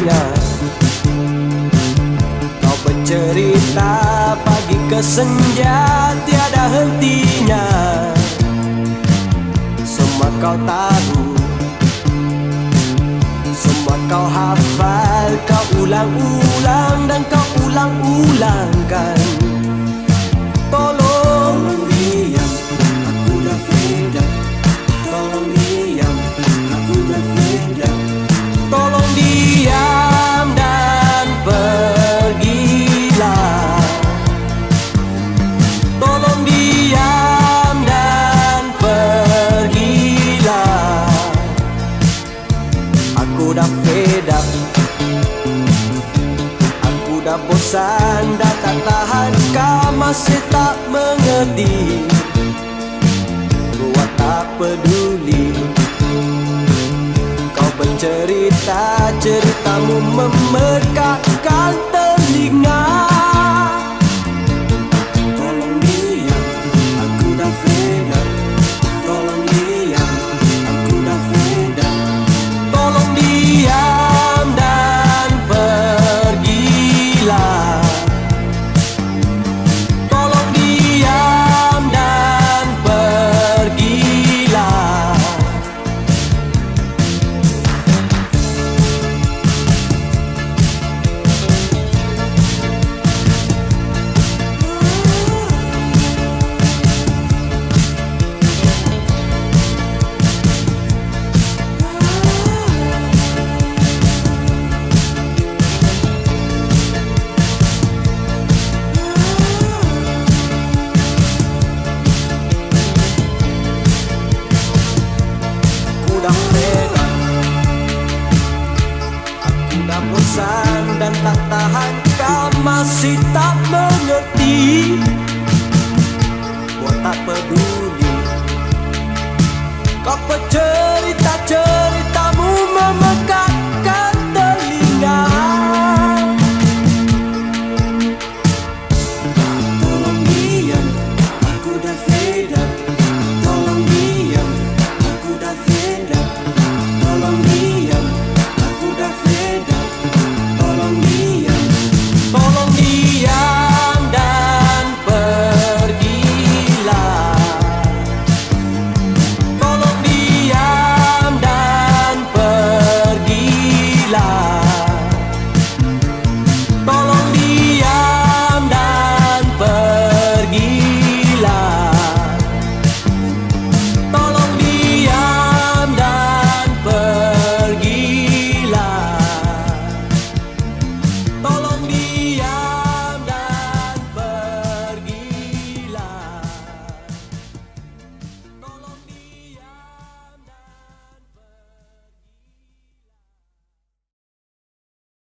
hentinya. Kau bercerita pagi ke senja tiada hentinya. Semua kau tahu, semua kau hafal, kau ulang-ulang dan kau ulang-ulangkan. Tolong diam, aku dah fed up. Tolong diam, aku dah fed up. Tolong diam dan pergilah. Tolong diam dan pergilah. Aku dah fed up. Aku dah bosan, dah tak tahan. Kau masih tak mengerti. Gua tak peduli. Kau bercerita, ceritamu memekakkan telinga. Tolong diam, aku dah fed up. Tolong diam, aku dah fed up. Tolong diam dan pergilah. Tolong diam dan pergilah. Bosan dan tak tahan, kau masih tak mengerti. Gua tak peduli. Kau bercerita